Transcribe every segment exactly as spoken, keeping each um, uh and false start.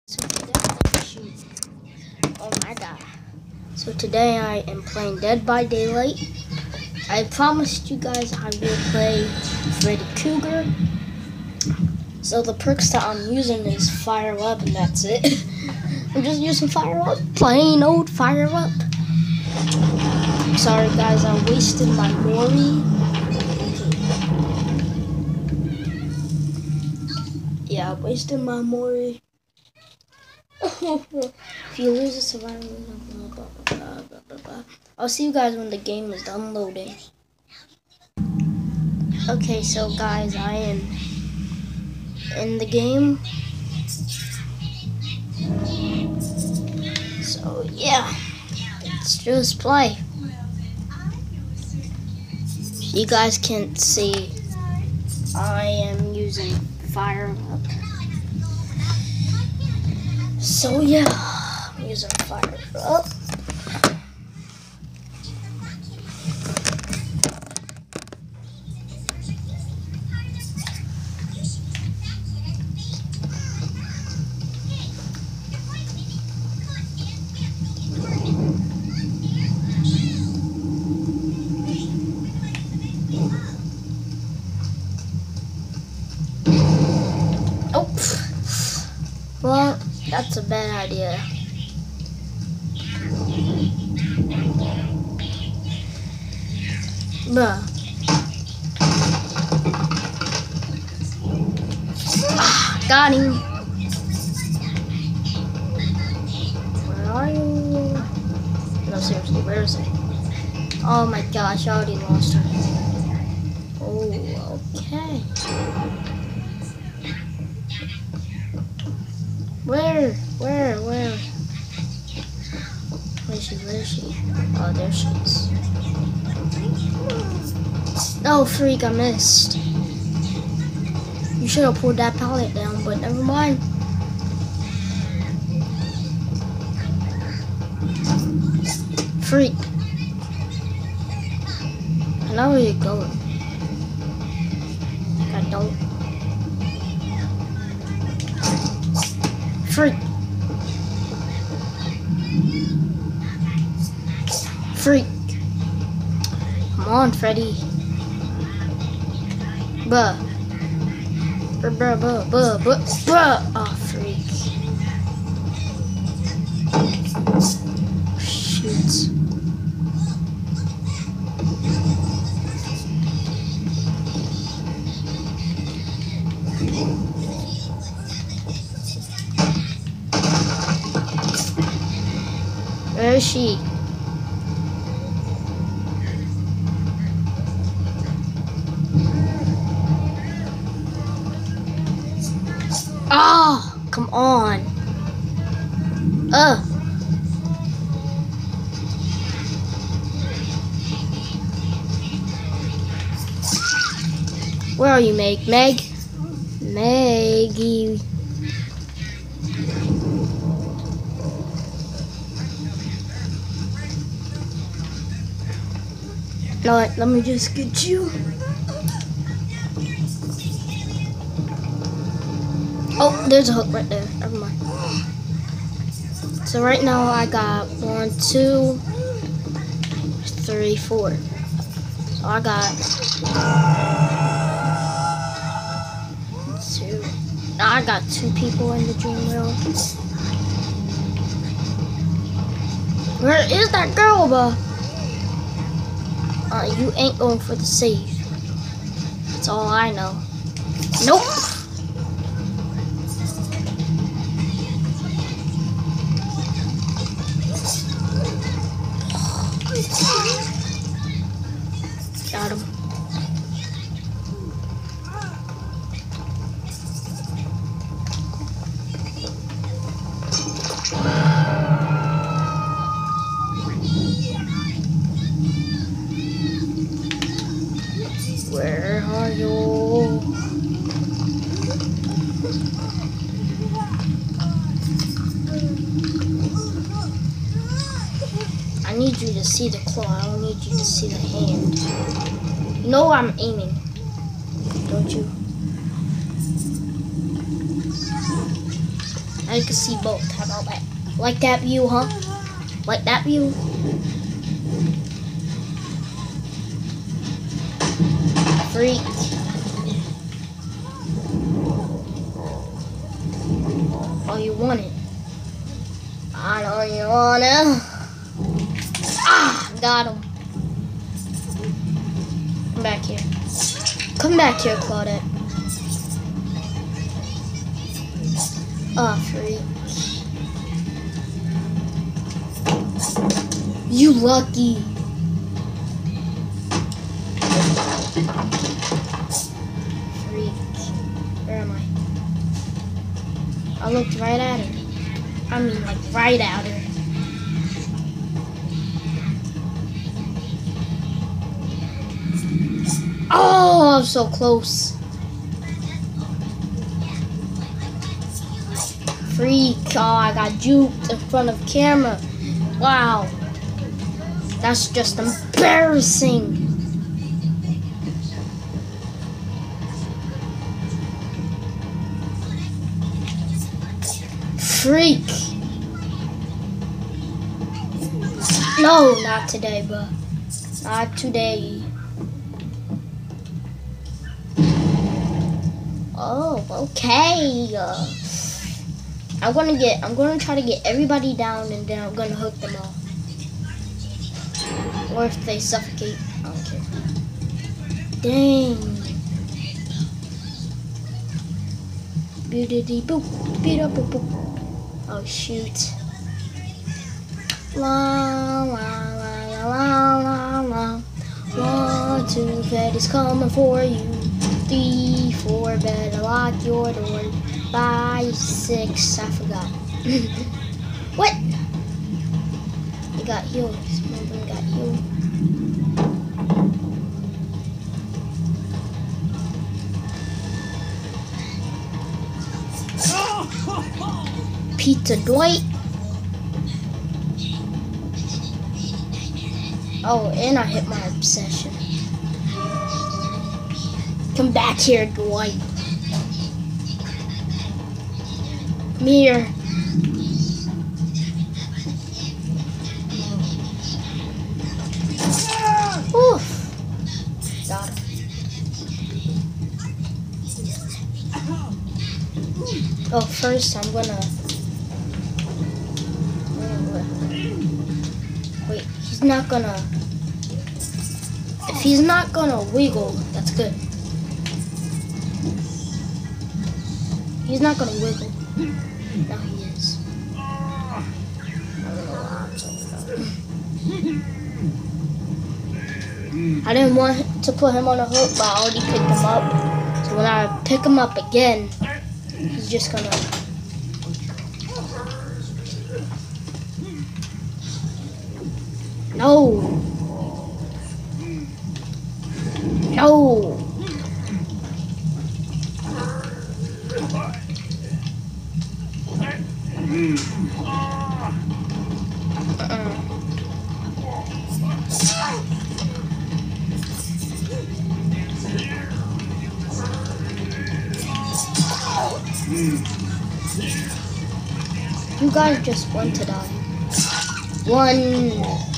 So today, shoot. Oh my god. So today I am playing Dead by Daylight. I promised you guys I will play Freddy Krueger. So the perks that I'm using is Fire Up, and that's it. I'm just using Fire Up, plain old Fire Up. Sorry guys, I wasted my Mori. Yeah, I wasted my Mori. If you lose a survivor, blah, blah, blah, blah, blah, blah. I'll see you guys when the game is done loading. Okay, so guys, I am in the game. So yeah, let's just play. You guys can't see, I am using Fire Up. So yeah, I'm using Fire Up. Oh, well, that's a bad idea. Bruh. Ah, got him. Where are you? No, seriously, where is he? Oh my gosh, I already lost her. Oh, okay. Where? Where? Where? Where is she? Where is she? Oh, there she is. Oh, freak, I missed. You should have pulled that pallet down, but never mind. Freak. I know where you're going. I don't. Freak. Freak. Come on, Freddy. Buh. Buh, buh, buh, buh, buh, buh. Oh, freak. Shoot. Where is she? Oh, come on. Ugh. Where are you, Meg? Meg? Maggie. No, let me just get you. Oh, there's a hook right there. Never mind. So right now I got one, two, three, four. So I got two. Now I got two people in the dream world. Where is that girl, bro? Uh, you ain't going for the save. That's all I know. Nope. Got him. Where are you? I need you to see the claw. I don't need you to see the hand. You know I'm aiming, don't you? I you can see both. How about that? Like that view, huh? Like that view? Freak. Oh, you want it? I know you want it. Ah, got him. Come back here. Come back here, Claudette. Ah, oh, freak. You lucky. Freak. Where am I? I looked right at her. I mean, like, right at her. Oh, I'm so close. Freak. Oh, I got juked in front of camera. Wow. That's just embarrassing. Freak. No, not today, but not today. Oh, okay. Uh, I'm gonna get. I'm gonna try to get everybody down, and then I'm gonna hook them all. Or if they suffocate, I don't care. Dang. Beauty boop, beat up boop boop. Oh shoot. La la la la la la. One, two, Freddy's coming for you. Three, four, better lock your door. Five, six, I forgot. What? You got healed. Someone got healed. Pizza Dwight. Oh, and I hit my obsession. Come back here, Dwight. Come here. Oof. Got him. Oh, first I'm gonna... Wait, he's not gonna... If he's not gonna wiggle, that's good. He's not gonna wiggle. Now he is. I don't know why I'm talking about. I didn't want to put him on a hook, but I already picked him up. So when I pick him up again, he's just gonna... No! No! You guys just want to die. One.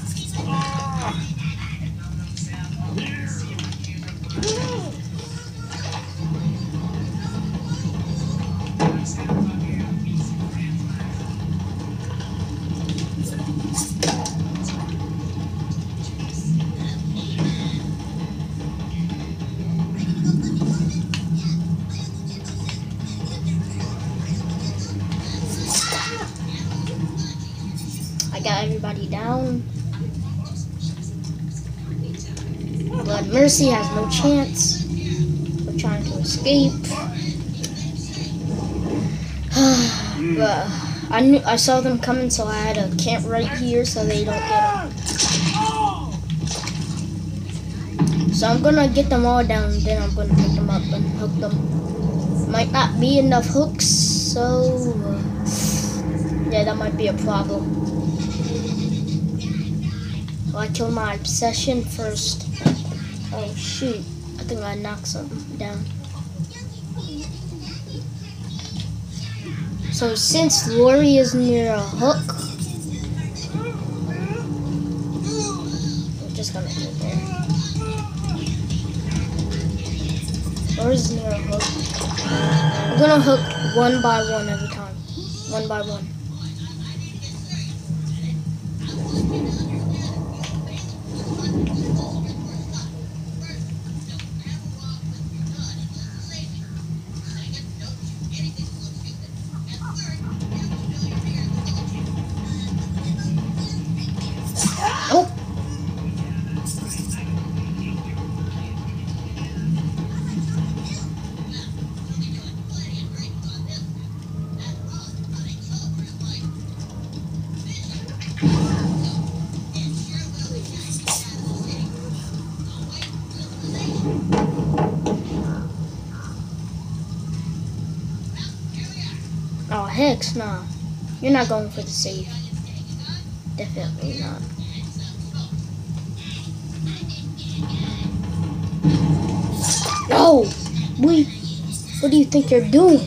I got everybody down. But Mercy has no chance. We're trying to escape. But I knew I saw them coming, so I had to camp right here so they don't get them. So I'm gonna get them all down, then I'm gonna pick them up and hook them. Might not be enough hooks, so uh, yeah, that might be a problem. So I killed my obsession first. Oh shoot, I think I knocked something down. So since Lori is near a hook, I'm just gonna go there. Lori's near a hook. I'm gonna hook one by one every time. One by one. Oh! Oh, heck, nah. You're not going for the save. Definitely not. Yo! Boy, what do you think you're doing?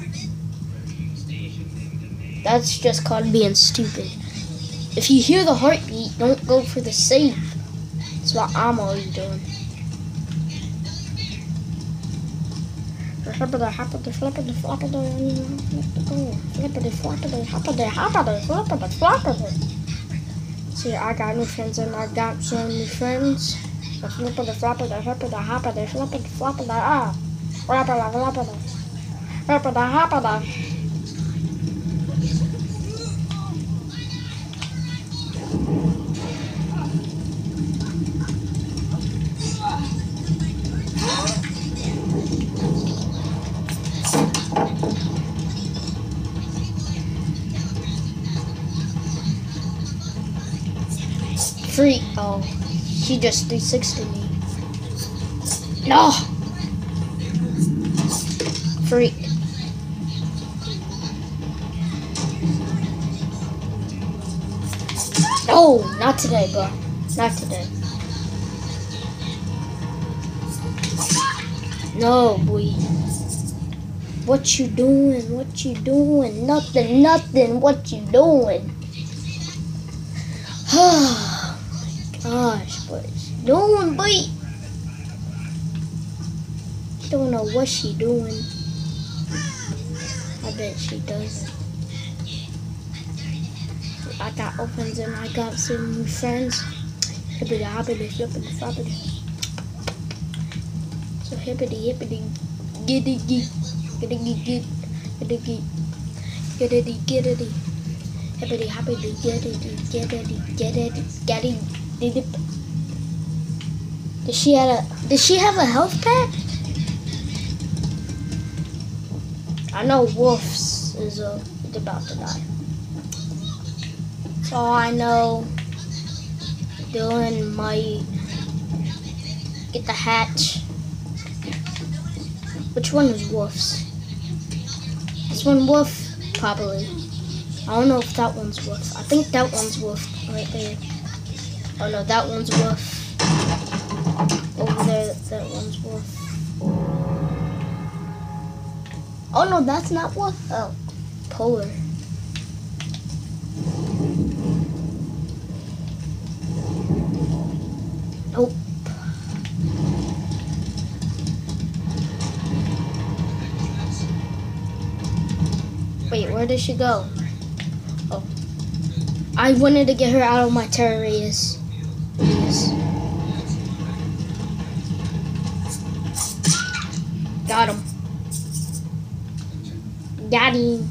That's just called being stupid. If you hear the heartbeat, don't go for the save. That's what I'm always doing. Flippity floppity flippity floppity flippity floppity hoppity hoppity flippity floppity. See, I got new friends and I got some new friends. The flippity floppity flippity hoppity flippity floppity ah. Flippity floppity flippity hoppity. Freak. Oh, she just three sixty me. No! Freak. No, not today, bro. Not today. No, boy. What you doing? What you doing? Nothing, nothing. What you doing? Gosh, what is she doing, boy? Don't know what she doing. I bet she doesn't. I got opens and I got some new friends. Hippity hoppity flippity floppity. So hippity hippity giddy giddy giddy giddy giddy giddy giddy hippity hoppity giddy giddy giddy giddy giddy. Does she have a Does she have a health pack? I know Wolf's is uh, about to die. So I know Dylan might get the hatch. Which one is Wolf's? This one Wolf? Probably. I don't know if that one's Wolf. I think that one's Wolf right there. Oh no, that one's Wolf. Over there, that one's Wolf. Oh no, that's not Wolf. Oh, Polar. Nope. Wait, where did she go? Oh. I wanted to get her out of my terror radius. Yes. Got him. Got him.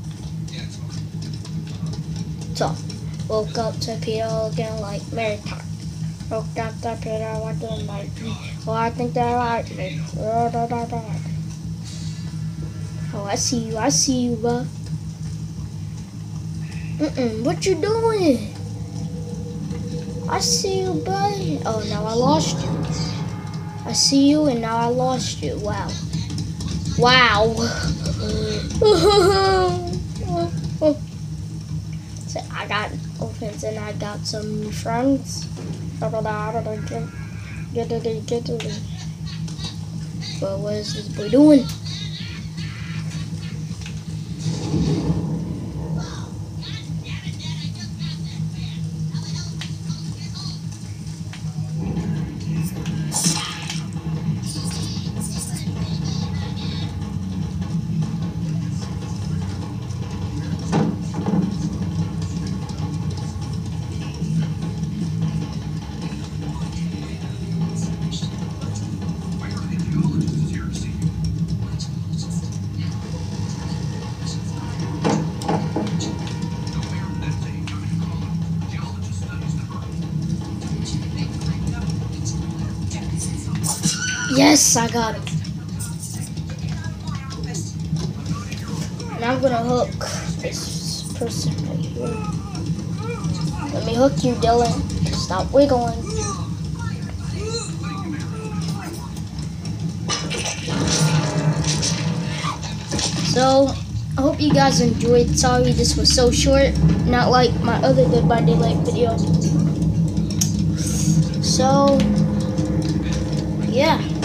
So, woke up to Peter again like Mary Talk. Woke up to Peter again like me. Oh, I think they like me. Oh, I see you. I see you, bro. Mm-mm. What you doing? I see you, bud. Oh, now I lost you. I see you, and now I lost you. Wow. Wow. So I got opens and I got some new friends. But what is this boy doing? Yes, I got him. Now I'm gonna hook this person right here. Let me hook you, Dylan. Stop wiggling. So, I hope you guys enjoyed. Sorry this was so short, not like my other Dead by Daylight video. So, yeah.